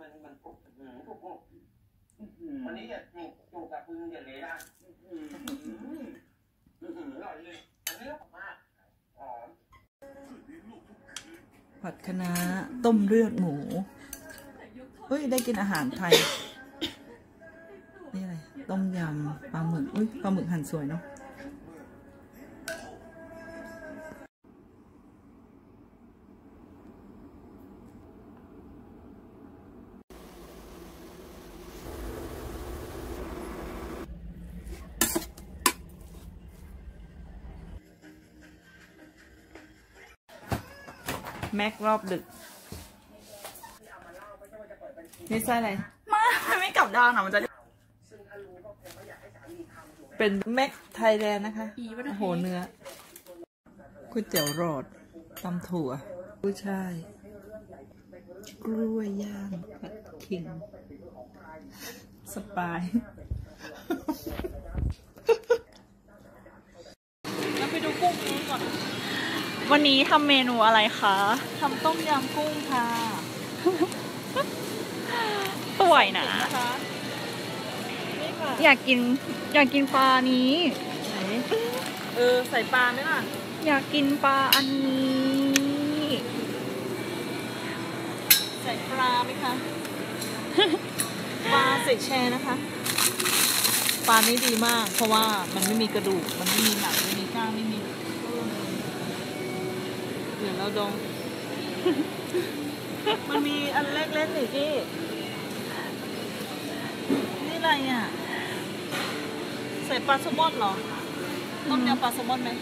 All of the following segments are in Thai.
มันปุ๊บวันนี้อย่าจูบกับมึงอย่างนี้นะอร่อยเลยอันนี้ก็มากผัดคะน้าต้มเลือดหมูเฮ้ยได้กินอาหารไทยนี่อะไรต้มยำปลาหมึกอุ้ยปลาหมึกหั่นสวยเนาะแม็กรอบดึกนี่ใช่อะไรไม่กลับด้านอ่ะมันจะเป็นแม็กไทยแลนด์นะคะโอ้โหเนื้อก๋วยเตี๋ยวหลอดตำถั่วกุ้ยช่ายกล้วยย่างผัดขิงสปายแล้วไปดูกุ้งนู้นก่อนวันนี้ทำเมนูอะไรคะทำต้มยำกุ้งค่ะสวยนะอยากกินปลานี้ใส่ปลาไหมล่ะอยากกินปลาอันนี้ใส่ปลาไหมคะปลาใส่แช่นะคะปลานี้ดีมากเพราะว่ามันไม่มีกระดูกมันไม่มีหนังไม่มีกล้างไม่มีเดี๋ยวเราดองมันมีอันเล็กๆหนึ่งที่นี่อะไรอ่ะใส่ปลาแซลมอนเหรอต้มยำปลาแซลมอนไหม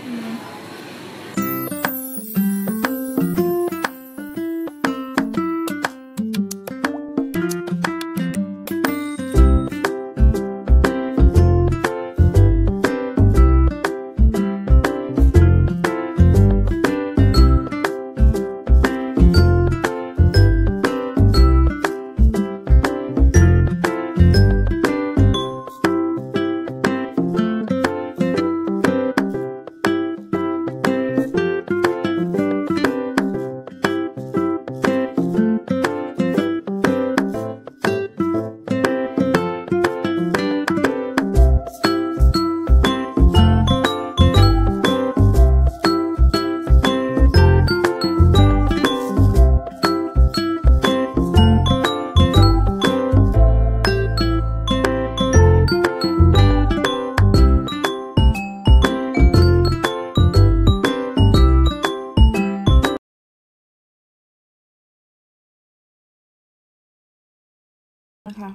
นะคะ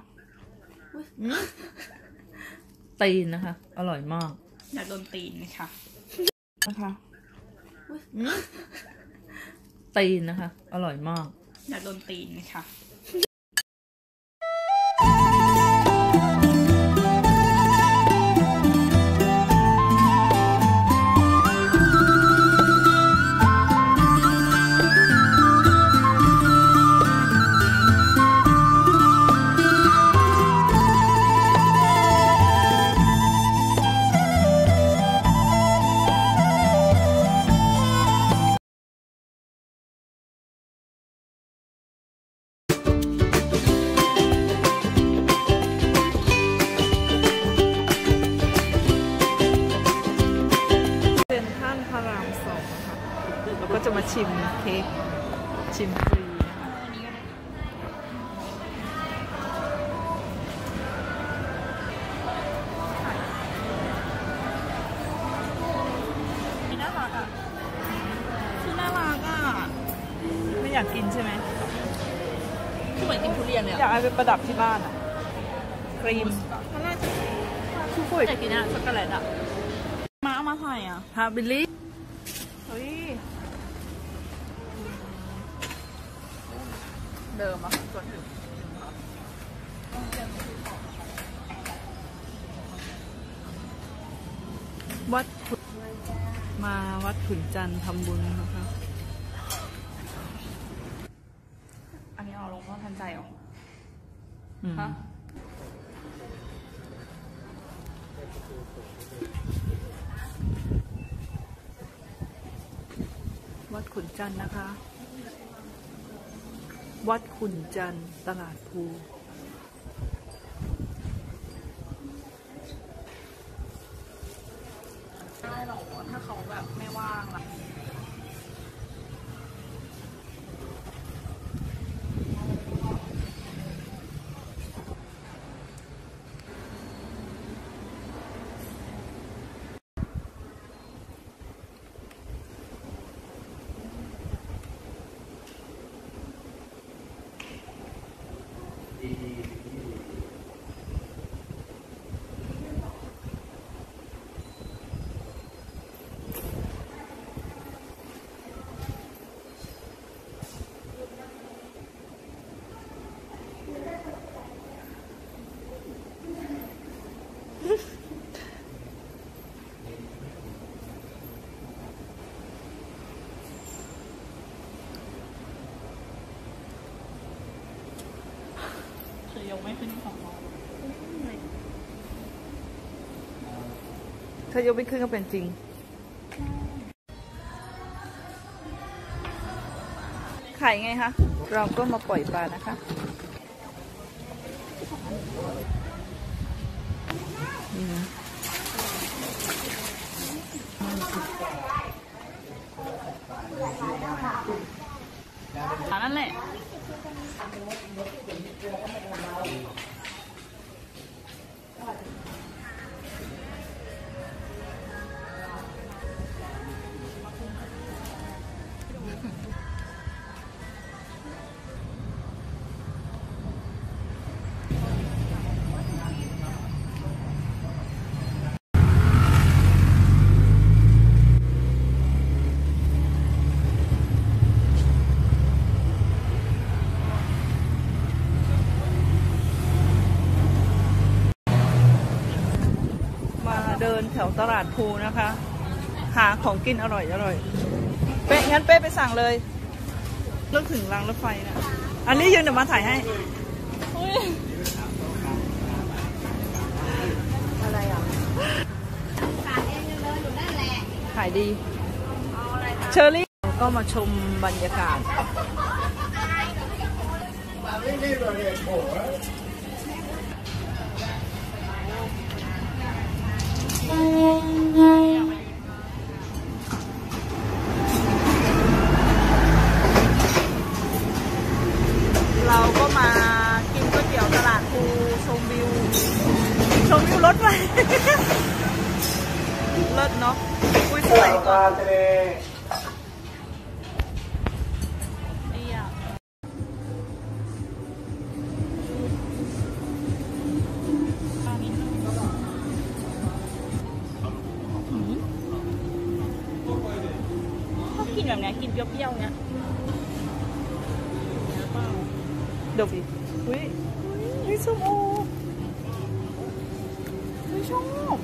ตีนนะคะอร่อยมากอยากโดนตีนไหมคะนะคะตีนนะคะอร่อยมากอยากโดนตีนไหมคะก็จะมาชิมเค้กชิมฟรีนี่น่ารักอ่ะคือน่ารักอ่ะไม่อยากกินใช่ไหมคือเหมือนกินทุเรียนเลยอยากเอาไปประดับที่บ้านอ่ะครีมอยากกินอ่ะช็อกโกแลตอ่ะมาเอามาใส่อ่ะฮาบิลลี่เฮ้ยเดิมอ่ะส่วนถึงวัดมาวัดขุนจันทร์ทำบุญนะคะอันนี้เอาลงพ่อทันใจเหรอฮะวัดขุนจันทร์นะคะวัดขุนจันทร์ตลาดภูได้หรอถ้าเขาแบบไม่ว่างล่ะยังไม่ขึ้นของเราถ้ายกไม่ขึ้นก็เป็นจริงขายไงคะเราก็มาปล่อยปลานะคะนี่นะนั่นแหละเดินแถวตลาดภูนะคะหาของกินอร่อยเป๊ะงั้นเป๊ะไปสั่งเลยเลิกถึงรางรถไฟนะอันนี้ยืนเดี๋ยวมาถ่ายให้อะไรอ่ะขายดีเชอรี่ก็มาชมบรรยากาศเราก็มากินก๋วยเตี๋ยวตลาดภูชมวิวรถไฟเลิศเนาะอุ้ยสวยก่อนกินแบบนี้กินเปรี้ยวๆเนี้ยเดี๋ยวดิอุ้ยส้มโอไม่ชอบ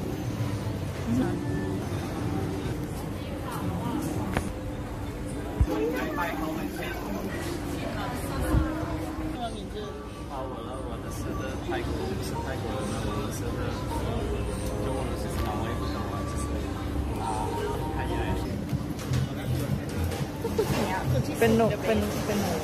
我的是的泰国是泰国人，我的是的中国人是什么我也不懂啊，就是看起来เป็นหนูเป็นหนู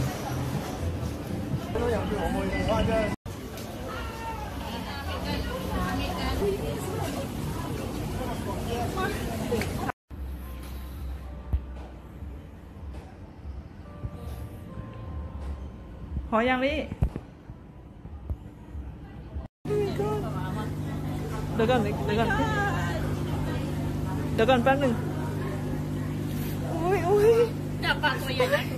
พอยังลี่เดี๋ยวก่อนแป๊บหนึ่งอุ้ยจับปลาตัวใหญ่นะ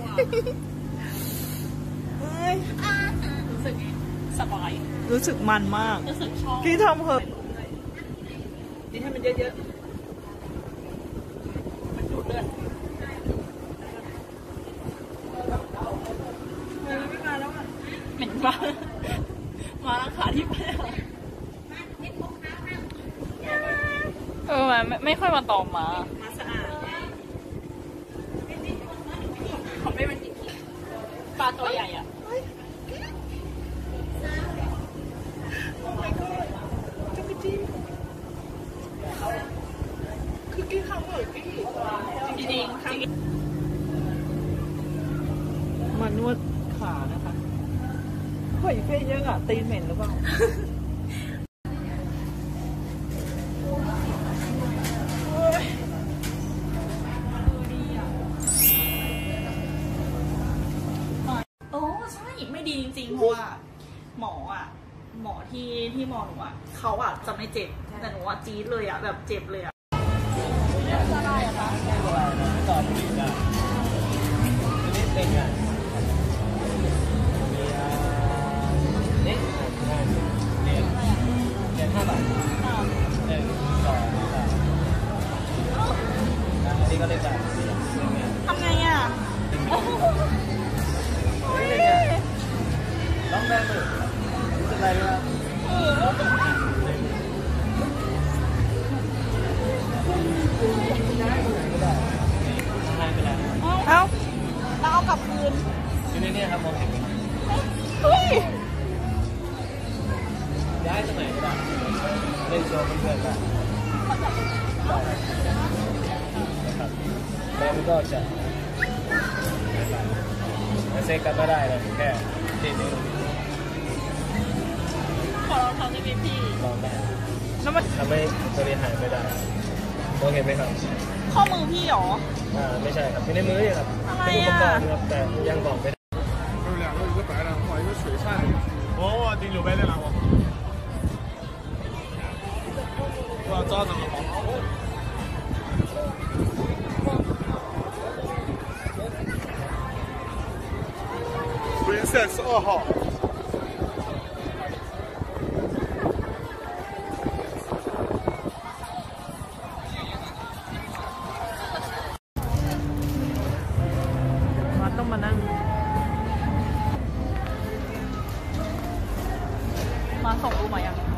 รู้สึกสบายรู้สึกมันมากรู้สึกชอบพี่ทำเหอะกินให้มันเยอะๆมันดูดเลือดไม่มาแล้วอ่ะเหม็นมากมาแล้วขาที่ไปไม่ค่อยมาตอมมาสะอาดเขาไม่เป็นจริงปลาตัวใหญ่อ่ะคือกินข้าวเหมือนจริงมานวดขาตีนเหม็นหรือเปล่าโอ้ใช่ไม่ดีจริงๆเพราะว่าหมอที่หมอหนูเขาจะไม่เจ็บแต่หนูจี๊ดเลยแบบเจ็บเลยจะได้อะคะต่อไปอีกอ่ะนิดนึงอ่ะนี่เหรียญ5 บาท1 2 3อันนี้ก็ได้จ่ายทำไงอ่ะต้องได้มือรู้สึกอะไรไหมครับเอาเราเอากลับคืนอยู่ในนี้ครับมองเห็นไหมย้ายตรงไหนก็ได้เล่นโชว์เพื่อนๆได้แล้วก็จะไม่เซ็กกันไม่ได้เลยแค่ที่นี้ขอลองทำได้ไหมพี่ลองได้ทำให้ตัวนี้หายไปได้มองเห็นไหมครับข้อมือพี่หรอไม่ใช่ครับเป็นในมือครับเป็นอุปกรณ์ครับแต่ยังบอกไม่ได้有2个，一个白的，画一个水扇。我顶600的了我。我要找怎么跑？Princess 2号。 ต้องมานั่งมาส่งรูปมายัง